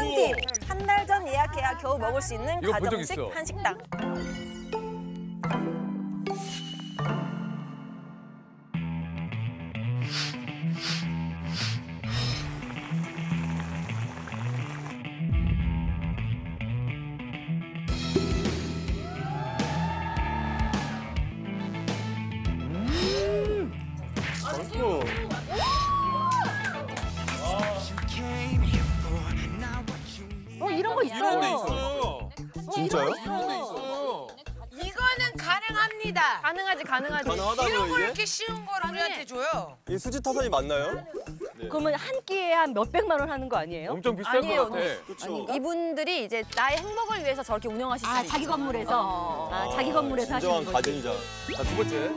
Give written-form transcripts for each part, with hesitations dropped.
꿀팁! 한 달 전 예약해야 겨우 먹을 수 있는 이거 본적 가정식 있어. 한식당. 맛있어. 이런 거 있어요. 있어요. 진짜요? 이거는 가능합니다. 가능하지. 가능하다고요, 이런 걸 이게? 이렇게 쉬운 걸 우리한테 줘요. 이 수지 타산이 맞나요? 그러면 한 끼에 한 몇백만 원 하는 거 아니에요? 엄청 비쌀 아니에요. 것 같아. 그렇죠. 이분들이 이제 나의 행복을 위해서 저렇게 운영하실 수 있죠. 자기 건물에서. 자기 건물에서 하시는 진정한 거지. 가전이자. 자, 두 번째.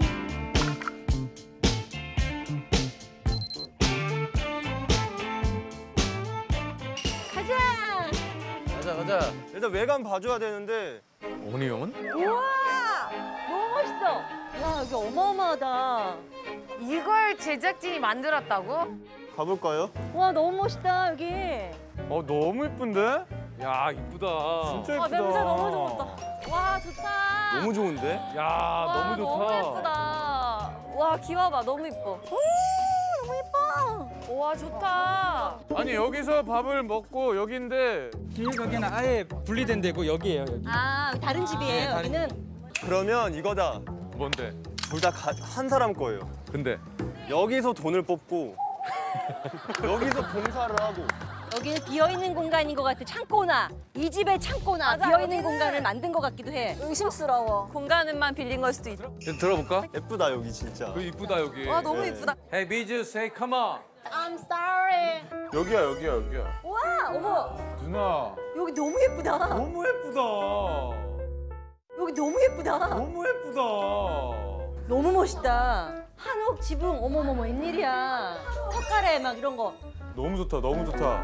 가자. 일단 외관 봐줘야 되는데. 오니온? 우와! 너무 멋있어. 와, 여기 어마어마하다. 이걸 제작진이 만들었다고? 가볼까요? 와, 너무 멋있다, 여기. 너무 예쁜데? 야, 이쁘다. 진짜 예쁘다. 냄새 너무 좋다. 와, 좋다. 너무 좋은데? 야, 와, 너무 좋다. 너무 예쁘다. 와, 기와봐. 너무 예뻐. 너무 예뻐. 와, 좋다. 아니, 여기서 밥을 먹고 여기인데 거기는 아예 분리된 데고 여기예요, 여기. 다른 집이에요, 다른 여기는. 그러면 이거다. 뭔데? 둘 다 한 사람 거예요. 근데 여기서 돈을 뽑고 여기서 봉사를 하고. 여기는 비어있는 공간인 것 같아. 창고나. 이 집의 창고나. 맞아, 비어있는 여기는- 공간을 만든 것 같기도 해. 의심스러워. 공간만 빌린 걸 수도 있어. 들어볼까? 예쁘다 여기 진짜. 그 이쁘다 여기. 와, 너무 예쁘다. Hey, Biju, say come on. I'm sorry. 여기야. 와, 어머. 누나, 여기 너무 예쁘다. 너무 예쁘다. 여기 너무 예쁘다. 너무 예쁘다. 너무 멋있다. 한옥 지붕. 어머머머, 웬일이야. 석가래 막 이런 거. 너무 좋다, 너무 좋다.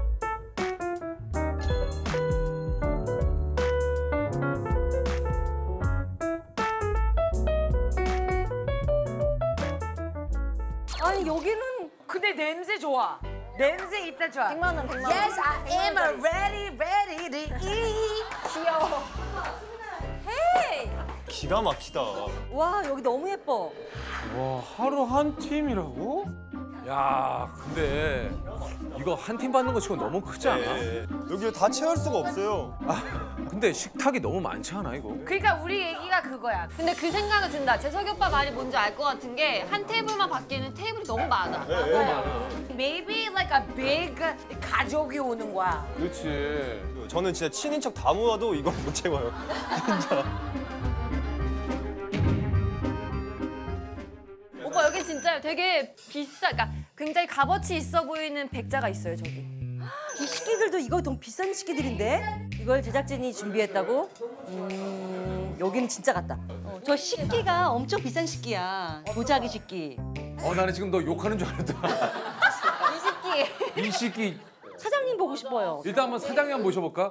아니, 여기는 근데 냄새 좋아. 냄새 일단 좋아. 100만 원, 100만 원. Yes, I am ready to eat. 귀여워. 헤이! 기가 막히다. 와, 여기 너무 예뻐. 와, 하루 한 팀이라고? 야, 근데 이거 한 팀 받는 거 치고 너무 크지 않아? 네. 여기 다 채울 수가 없어요. 근데 식탁이 너무 많지 않아 이거? 그러니까 우리 얘기가 그거야. 근데 그 생각은 든다. 재석이 오빠 말이 뭔지 알 것 같은 게 한 테이블만 받기에는 테이블이 너무 많아. Maybe like a big 가족이 오는 거야. 그렇지. 저는 진짜 친인척 다 모아도 이걸 못 채워요. 오빠 여기 진짜 되게 비싸, 그러니까 굉장히 값어치 있어 보이는 백자가 있어요, 저기. 이 식기들도 이거 너무 비싼 식기들인데? 이걸 제작진이 준비했다고? 여기는 진짜 같다. 저 식기가 엄청 비싼 식기야. 도자기 식기. 나는 지금 너 욕하는 줄 알았다. 이 식기. 이 시기 사장님 보고 싶어요. 일단 한번 사장님 한번 모셔볼까?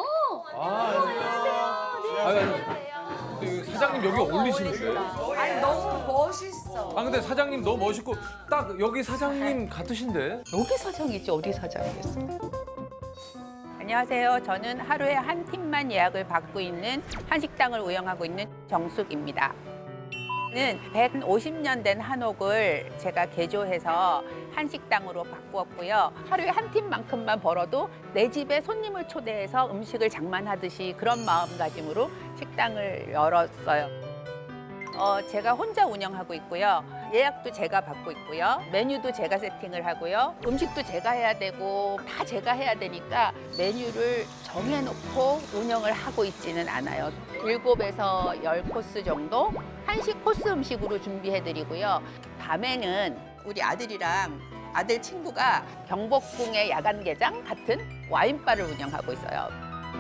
안녕하세요. 사장님 여기 어울리시는데? 아니 너무 멋있어. 근데 사장님 너무 멋있고 딱 여기 사장님 같으신데? 여기 사장이지 어디 사장이겠어? 안녕하세요. 저는 하루에 한 팀만 예약을 받고 있는 한식당을 운영하고 있는 정숙입니다. 는 150년 된 한옥을 제가 개조해서 한식당으로 바꾸었고요. 하루에 한 팀만큼만 벌어도 내 집에 손님을 초대해서 음식을 장만하듯이 그런 마음가짐으로 식당을 열었어요. 제가 혼자 운영하고 있고요. 예약도 제가 받고 있고요. 메뉴도 제가 세팅을 하고요. 음식도 제가 해야 되고 다 제가 해야 되니까 메뉴를 정해놓고 운영을 하고 있지는 않아요. 7에서 10코스 정도 한식 코스 음식으로 준비해드리고요. 밤에는 우리 아들이랑 아들 친구가 경복궁의 야간개장 같은 와인바를 운영하고 있어요.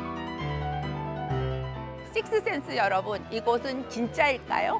식스센스 여러분, 이곳은 진짜일까요?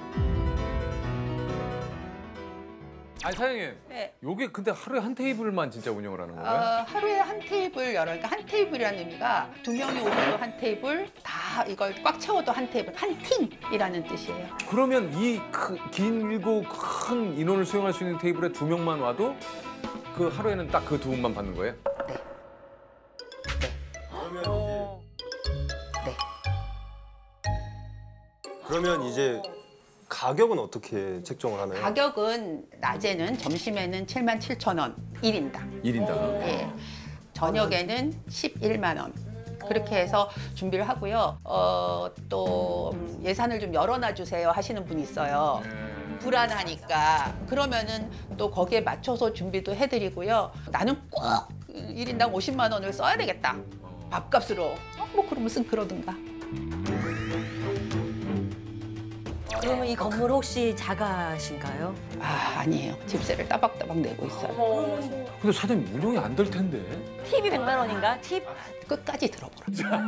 아니 사장님, 네. 여기 근데 하루에 한 테이블만 진짜 운영을 하는 거예요? 하루에 한 테이블 열어. 그러니까 한 테이블이라는 의미가 2명이 오셔도 한 테이블, 다 이걸 꽉 채워도 한 테이블, 한 팀이라는 뜻이에요. 그러면 이 길고 큰 인원을 수용할 수 있는 테이블에 2명만 와도 그 하루에는 딱 그 2분만 받는 거예요? 네. 그러면 이제 가격은 어떻게 책정을 하나요? 가격은 낮에는 점심에는 77,000원 1인당. 1인당. 예. 저녁에는 11만 원. 그렇게 해서 준비를 하고요. 또 예산을 좀 열어놔 주세요 하시는 분이 있어요. 불안하니까. 그러면은 또 거기에 맞춰서 준비도 해드리고요. 나는 꼭 1인당 50만 원을 써야 되겠다. 밥값으로. 뭐 그러면 그러든가. 그러면 이 건물 혹시 자가신가요? 아니에요. 집세를 따박따박 내고 있어요. 근데 사장님 운영이 안 될 텐데. 팁이 100만 원인가? 팁? 끝까지 들어보라.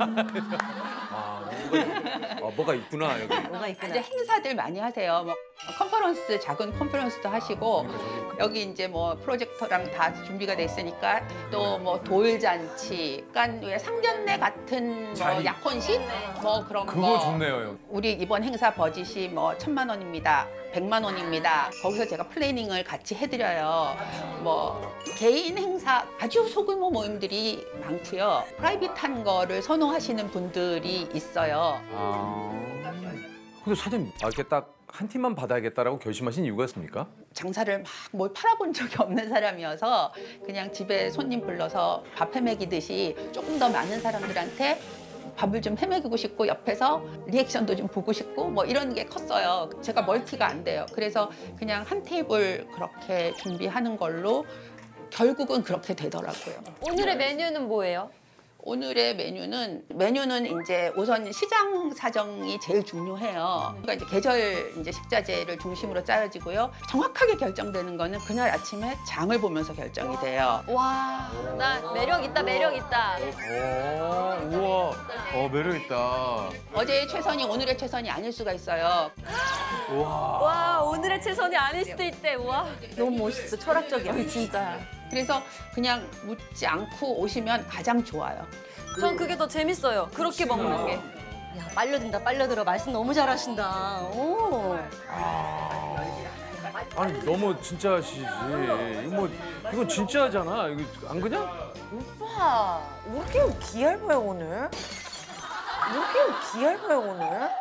뭐가 있구나 여기. 뭐가 있구나. 이제 행사들 많이 하세요. 뭐 컨퍼런스, 작은 컨퍼런스도 하시고 여기 이제 뭐 프로젝터랑 다 준비가 돼 있으니까 또 뭐 돌잔치, 그러니까 왜 상견례 같은 뭐 자리. 약혼식 뭐 그런 그거 거. 좋네요. 형. 우리 이번 행사 버짓이 뭐 1,000만 원입니다. 100만 원입니다. 거기서 제가 플래닝을 같이 해드려요. 뭐 개인 행사 아주 소규모 모임들이 많고요. 프라이빗한 거를 선호하시는 분들이 있어요. 근데 사장님 이렇게 딱 한 팀만 받아야겠다라고 결심하신 이유가 있습니까? 장사를 막 뭘 팔아본 적이 없는 사람이어서 그냥 집에 손님 불러서 밥 해먹이듯이 조금 더 많은 사람들한테 밥을 좀 해먹이고 싶고 옆에서 리액션도 좀 보고 싶고 뭐 이런 게 컸어요. 제가 멀티가 안 돼요. 그래서 그냥 한 테이블 그렇게 준비하는 걸로 결국은 그렇게 되더라고요. 오늘의 메뉴는 뭐예요? 오늘의 메뉴는 이제 우선 시장 사정이 제일 중요해요. 그러니까 이제 계절 이제 식자재를 중심으로 짜여지고요. 정확하게 결정되는 거는 그날 아침에 장을 보면서 결정이 돼요. 와, 나 매력 있다, 매력 있다. 우와. 매력 있다. 어제의 최선이 오늘의 최선이 아닐 수가 있어요. 와, 오늘의 최선이 아닐 수도 있대. 와, 너무 멋있어. 철학적이야. 진짜. 그래서 그냥 묻지 않고 오시면 가장 좋아요. 전 그게 더 재밌어요. 그렇게 먹는 게. 야, 빨려든다, 빨려들어. 말씀 너무 잘하신다. 오. 아니 너무 진짜시지. 이건 진짜잖아. 이거 안 그냥? 오빠, 왜 이렇게 귀얇아요, 오늘? 왜 이렇게 귀얇아요, 오늘?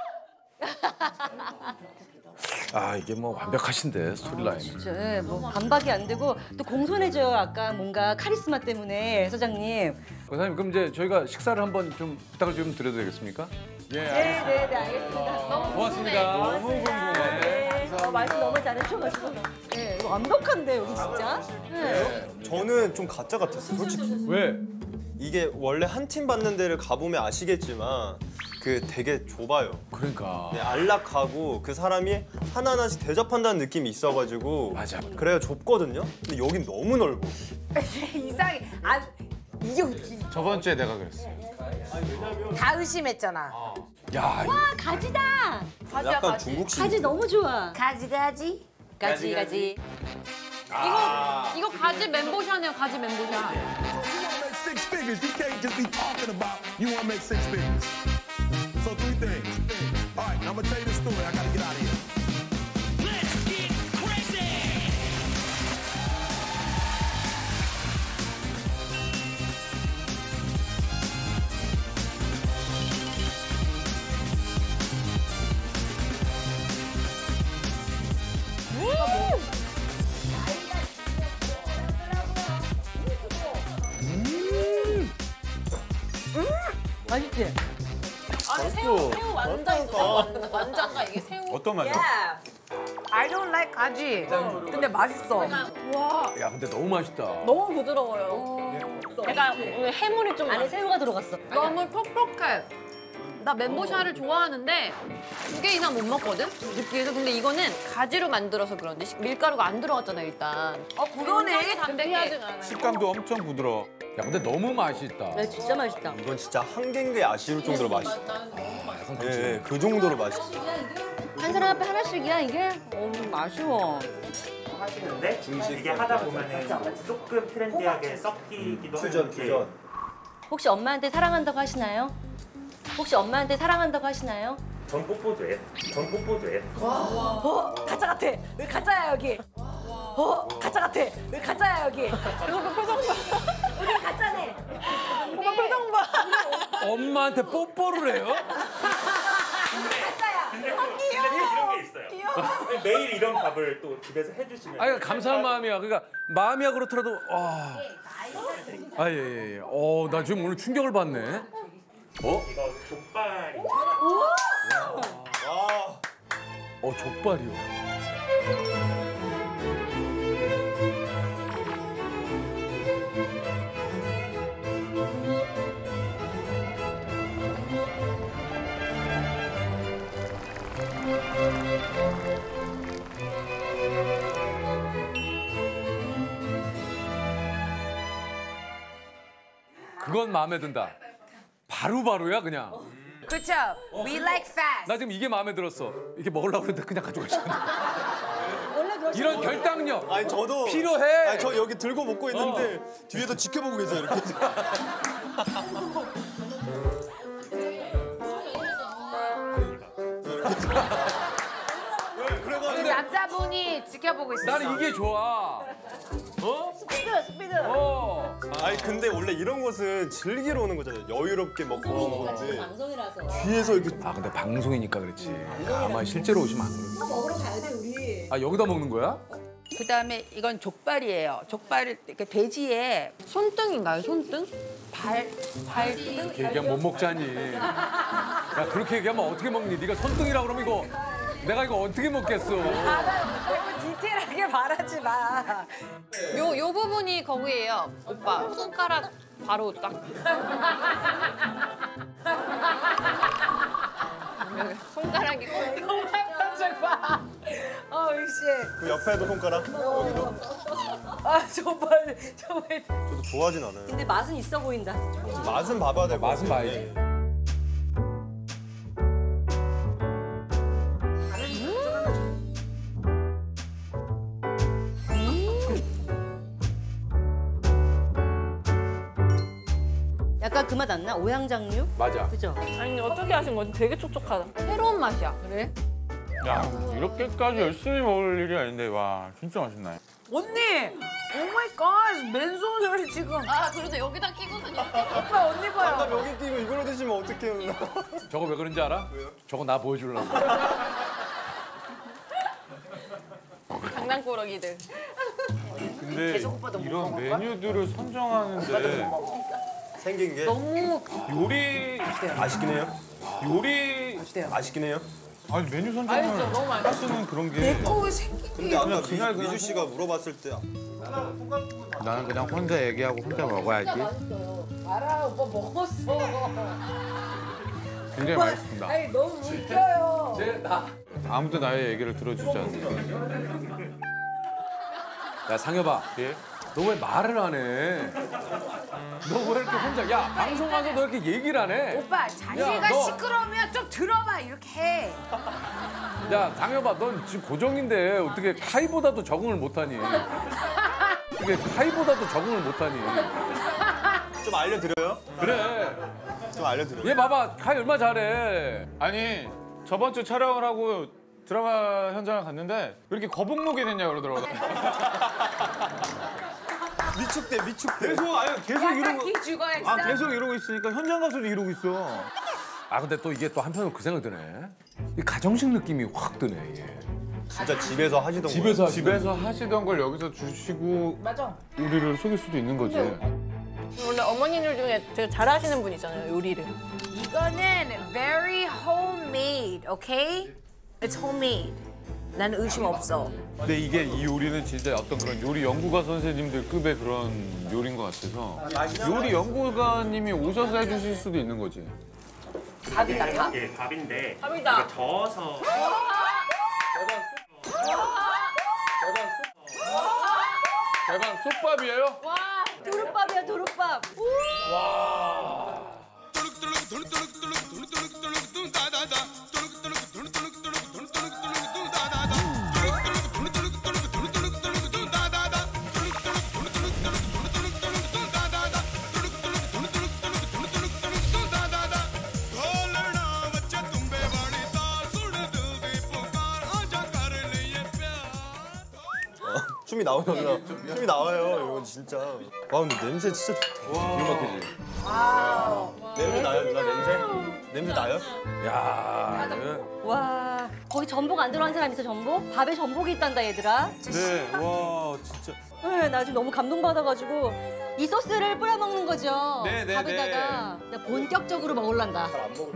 이게 뭐 완벽하신데 스토리라인. 진짜 예, 뭐 반박이 안 되고 또 공손해져요. 아까 뭔가 카리스마 때문에 사장님. 사장님 그럼 이제 저희가 식사를 한번 좀 부탁을 좀 드려도 되겠습니까? 예. 네, 알겠습니다. 고맙습니다. 너무 궁금해. 말씀 너무 잘해주셔가지고. 네, 이거 완벽한데 여기 진짜. 네. 저는 좀 가짜 같았어요. 솔직히. 왜? 이게 원래 한 팀 받는 데를 가보면 아시겠지만 그 되게 좁아요. 그러니까. 네, 안락하고 그 사람이 하나하나씩 대접한다는 느낌이 있어가지고 맞아. 그래야 좁거든요. 근데 여긴 너무 넓어. 이상해. 이게 저번 주에 내가 그랬어. 다 의심했잖아. 야, 가지다. 약간 중국식. 가지 너무 좋아. 가지. 가지. 이거 가지 멘보샤네요, 가지 멘보샤. Six figures, you can't just be talking about you want to make six figures. So three things. All right, now I'm gonna tell you the story. I gotta get out of here. Let's get crazy. 맛있지? 새우 완전 있어. 완전가 이게 새우. 어떤 맛이야? I don't like 가지. 근데 맛있어. 야 근데 너무 맛있다. 너무 부드러워요. 약간 오늘 해물이 좀 안에 새우가 들어갔어. 너무 퍽퍽해. 나 멘보샤를 좋아하는데 2개 이상 못 먹거든? 느끼해서. 근데 이거는 가지로 만들어서 그런지 밀가루가 안 들어갔잖아 일단. 그러네. 담백해. 식감도 엄청 부드러워. 야 근데 너무 맛있다. 네, 진짜 맛있다. 이건 진짜 한 개인 게 아쉬울 정도로 맛있어. 예, 그 정도로 맛있어. 한 사람 앞에 하나씩이야 이게? 아쉬워. 하시는데 이게 하다 보면은 조금 트렌디하게 섞이기도 하는데 혹시 엄마한테 사랑한다고 하시나요? 전 뽀뽀도 해요. 가짜 같아. 왜 가짜야 여기? 가짜 같아. 왜 가짜야 여기? 오빠 표정 봐. 우리 가짜네. 오빠 표정 봐. 엄마한테 뽀뽀를 해요? 근데 이런 게 있어요. 매일 이런 밥을 또 집에서 해주시면. 아니 감사한 마음이야. 그러니까 마음이야 그렇더라도 예. 나 지금 오늘 충격을 받네. 이거 족발. 족발이요. 그건 마음에 든다. 바로바로야 그냥. 그렇죠. We like fast. 나 지금 이게 마음에 들었어. 이게 먹으려고 그랬는데 그냥 가져가시네. 이런 결단력. 아니 저도 필요해. 아니 저 여기 들고 먹고 있는데 뒤에서 지켜보고 계세요 이렇게. 그 남자분이 지켜보고 있었어. 나는 이게 좋아. 스피드. 아니 근데 원래 이런 곳은 즐기러 오는 거잖아요. 여유롭게 먹고 오는 거지. 방송이라서. 뒤에서 이렇게 근데 방송이니까 그렇지. 아마 실제로 오시면 안 그러지. 먹으러 가야 돼 우리. 여기다 먹는 거야? 그다음에 이건 족발이에요. 족발을 이렇게 돼지에 손등인가요? 손등? 발등 그렇게 얘기하면 못 먹자니. 야 그렇게 얘기하면 어떻게 먹니? 네가 손등이라 그러면 이거 내가 이거 어떻게 먹겠어? 너무 디테일하게 말하지 마. 요 부분이 거기예요. 오빠 손가락 바로 딱. 손가락이 표정 봐. 씨. 그 옆에도 손가락. 여기도. 정말. 저도 좋아하진 않아요. 근데 맛은 있어 보인다. 맛은 봐봐야 돼. 맛은 봐야지. 약간 그 맛 안 나? 오양장류? 맞아. 그죠? 아니 어떻게 하신 거지? 되게 촉촉하다. 새로운 맛이야. 그래? 야, 이렇게까지 열심히 먹을 일이 아닌데 와 진짜 맛있네. 언니. 오 마이 갓. 맨손을 지금. 그래도 여기다 끼고서 이렇게. 오빠 언니 봐요. 나 여기 끼고 이걸로 드시면 어떡해요. 저거 왜 그런지 알아? 왜요? 저거 나 보여주려고. 장난꾸러기들. 근데 이런 메뉴들을 선정하는데 생긴 게 너무 요리 아쉽긴 해요. 요리 아쉽긴 해요. 아니 메뉴 선정을 하시는 그런 게 근데 아까 그냥 미주 씨가 물어봤을 때 나는 그냥 혼자 얘기하고 혼자 먹어야지. 알아 오빠 먹었어. 굉장히 맛있습니다. 아니 너무 웃겨요. 아무도 나의 얘기를 들어주지 않는. 야 상여봐. 예? 너 왜 말을 안 해? 너 왜 이렇게 혼자? 야 방송 와서 너 이렇게 얘기를 안 해? 오빠 자기가 너- 시끄러우면 좀 들어봐 이렇게 해. 야 상여봐, 넌 지금 고정인데 어떻게 카이보다도 적응을 못하니? 어떻게 카이보다도 적응을 못하니? 좀 알려드려요? 그래. 좀 알려드려요. 얘 봐봐, 카이 얼마 잘해. 아니 저번 주 촬영을 하고 드라마 현장을 갔는데 왜 이렇게 거북목이 됐냐 그러더라고요. 미축대. 계속 이러고. 기 죽어야지. 계속 이러고 있으니까 현장 가서도 이러고 있어. 근데 또 이게 또 한편으로 그 생각 드네. 이 가정식 느낌이 확 드네. 얘. 진짜 집에서 하시던 집에서 집에서 하시던 걸 여기서 주시고 맞아. 우리를 속일 수도 있는 거지. 원래 어머니들 중에 되게 잘하시는 분 있잖아요, 요리를. 이거는 very homemade, okay? It's homemade. 나는 의심 없어. 근데 이게 이 요리는 진짜 어떤 그런 요리 연구가 선생님들 급의 그런 요리인 것 같아서 요리 연구가님이 오셔서 해주실 수도 있는 거지. 밥이다, 밥. 예, 밥인데 밥이다. 이거 저어서 대박 솥밥이에요? 도루밥이야 도루밥. 춤이 나오잖아. 춤이 나와요. 이거 진짜. 와 근데 냄새 진짜 좋다. 기가 막히지. 와우. 냄새 나요, 누나 냄새? 냄새 나요? 야, 이거 와, 거기 전복 안 들어간 사람 있어, 전복? 밥에 전복이 있단다, 얘들아. 네, 와 진짜. 네, 나 지금 너무 감동받아가지고 이 소스를 뿌려 먹는 거죠. 네, 네, 밥에다가 나 본격적으로 먹을란다.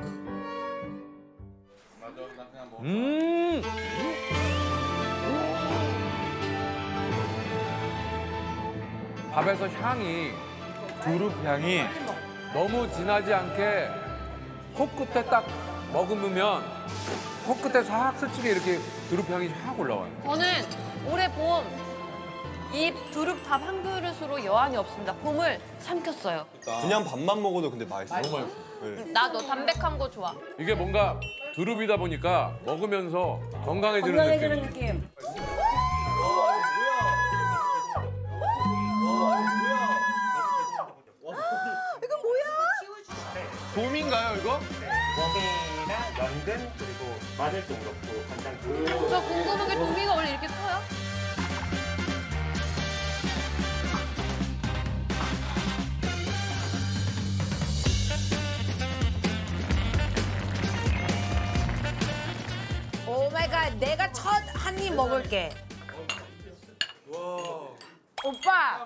밥에서 향이 두릅 향이 너무 진하지 않게 코끝에 딱 머금으면 코끝에 싹 스치게 이렇게 두릅 향이 확 올라와요. 저는 올해 봄 이 두릅밥 한 그릇으로 여한이 없습니다. 봄을 삼켰어요. 그냥 밥만 먹어도 근데 맛있어요. 너무 맛있어. 나도 담백한 거 좋아. 이게 뭔가 두릅이다 보니까 먹으면서 건강해지는 건강해지는 느낌. 느낌. 돔인가요 이거? 멍게나 연근 그리고 마늘도 그렇고 간장 저 궁금한 게 도미가 원래 이렇게 커요? 오 마이 갓, 내가 첫 한 입 먹을게. 오빠.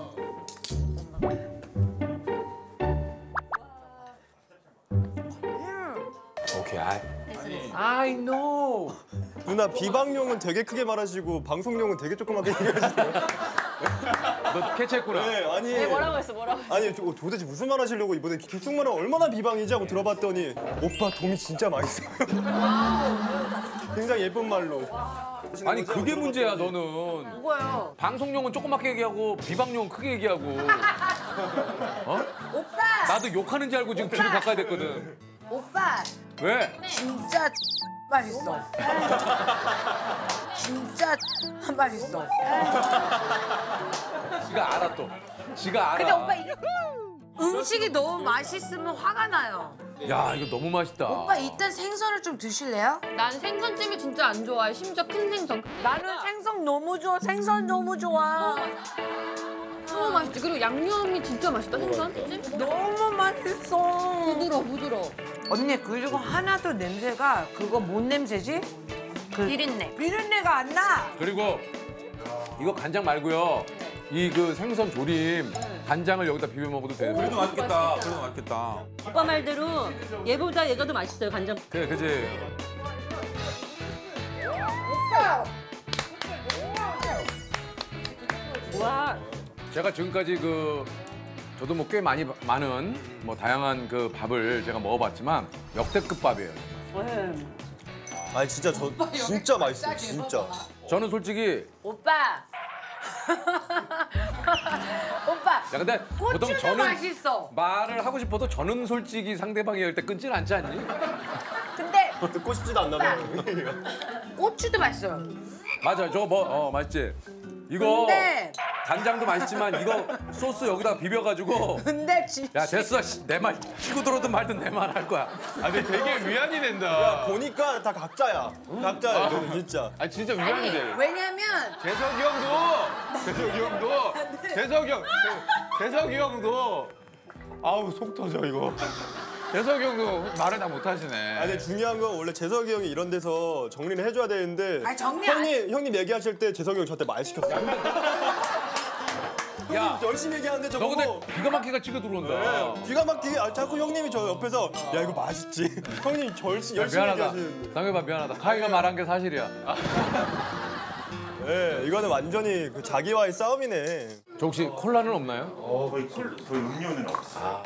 오케이, I know. 누나 비방용은 되게 크게 말하시고 방송용은 되게 조그맣게 얘기하시네요. 너 캐치했구나. 네, 아니. 뭐라고 했어, 뭐라고 했어? 아니 도대체 무슨 말 하시려고 이번에 귓속말은 얼마나 비방이지 하고 들어봤더니 오빠 돔이 진짜 맛있어요. 굉장히 예쁜 말로. 아니 그게 문제야 너는. 뭐예요? 방송용은 조그맣게 얘기하고 비방용은 크게 얘기하고. 어? 오빠. 나도 욕하는 줄 알고 지금 귀를 바꿔야 됐거든. 오빠. 왜? 진짜 맛있어. 진짜 맛있어. 지가 알아 또. 지가 알아. 근데 오빠 이게 음식이 너무 맛있으면 화가 나요. 야 이거 너무 맛있다. 오빠 이딴 생선을 좀 드실래요? 난 생선찜을 진짜 안 좋아해. 심지어 큰 생선. 나는 생선 너무 좋아. 생선 너무 좋아. 너무 맛있지. 그리고 양념이 진짜 맛있다. 생선찜. 너무 맛있어. 부드러워, 부드러워. 언니 그리고 하나도 냄새가 그거 뭔 냄새지? 그 비린내. 비린내가 안 나. 그리고 이거 간장 말고요. 이 그 생선 조림 간장을 여기다 비벼 먹어도 돼. 그래도 맛있겠다. 그래도 맛있겠다. 오빠 말대로 얘보다 얘가 더 맛있어요, 간장. 그래, 그지. 와, 제가 지금까지 그 저도 뭐 꽤 많은 뭐 다양한 그 밥을 제가 먹어봤지만 역대급 밥이에요. 아니 진짜 저 진짜 맛있어요. 진짜. 저는 솔직히 오빠. 오빠. 야 근데 보통 고추도 저는 맛있어. 말을 하고 싶어도 저는 솔직히 상대방이 할 때 끊질 않지 않니? 근데 듣고 싶지도 않나 봐요. 고추도 맛있어요. 맞아, 저거 뭐 마있지. 이거 근데 간장도 맛있지만 이거 소스 여기다 비벼가지고. 근데 진짜 야 됐어, 내 말 치고 들어든 말든 내 말 할 거야. 아 근데 되게 위안이 된다. 야 보니까 다 각자야. 각자야 이거는 진짜. 아 진짜 위안이 돼. 왜냐면 재석이 형도 아우 속 터져 이거. 재석이 형도 말을 다 못 하시네. 아니 중요한 건 원래 재석이 형이 이런 데서 정리를 해줘야 되는데 아니, 정리 안 형님 얘기하실 때 재석이 형 저한테 말 시켰어요. 야, 열심히 얘기하는데 너 저보고 근데 기가 막히게 치고 들어온다. 네, 기가 막히게 자꾸 형님이 저 옆에서 야 이거 맛있지. 형님 열심히 미안하다. 얘기하시는데. 상해봐 미안하다. 카이가 말한 게 사실이야. 네, 이거는 완전히 그 자기와의 싸움이네. 저 혹시 콜라는 없나요? 거의 음료는 없어.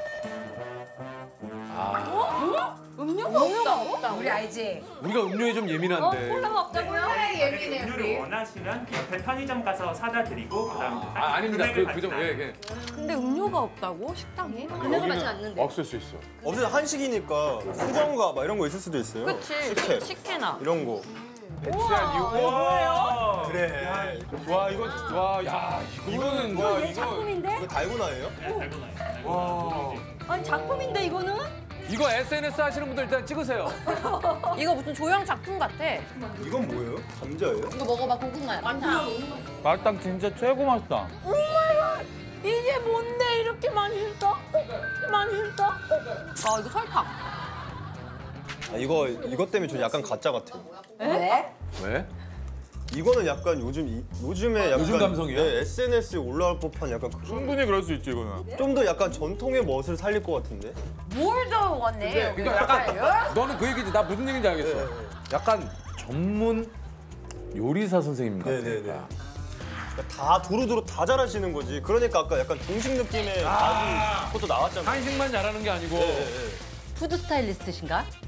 음료가 없다. 우리 알지? 우리가 음료에 좀 예민한데. 콜라가 없다고요? 예민해 음료를 원하시면 옆에 편의점 가서 사다 드리고 그다음 아닙니다. 금액을 그좀 받지 예. 근데 음료가 없다고? 식당에? 음료가 맛이 않는데. 없을 수 있어. 어쨌든 한식이니까 수정과 막 이런 거 있을 수도 있어요. 그치. 식혜 식혜나. 이런 거. 배치한 이유. 와. 그래. 와 이거 야 이거는 와 얘 이거 작품인데? 이거 달고나예요? 와. 아니, 작품인데, 이거는? 이거 SNS 하시는 분들 일단 찍으세요. 이거 무슨 조형 작품 같아. 이건 뭐예요? 감자예요? 이거 먹어봐, 고구마야. 많다. 말딱 진짜 최고 맛있다. 이게 뭔데 이렇게 맛있어? 맛있어? 아 이거 설탕. 아, 이거 때문에 저 약간 가짜 같아요. 왜? 이거는 약간 요즘에 약간 요즘 감성이야? 네, SNS에 올라올 법한 약간 그런 충분히 그럴 수 있지 이거는. 좀 더 약간 전통의 멋을 살릴 것 같은데. 뭘 적었네. 그러니까 약간 너는 그 얘기지. 나 무슨 얘기인지 알겠어. 약간 전문 요리사 선생님 같아. 네네네. 그러니까 다 두루두루 다 잘하시는 거지. 그러니까 아까 약간 중식 느낌의 가지 그것도 나왔잖아요. 한식만 잘하는 게 아니고. 푸드 스타일리스트신가?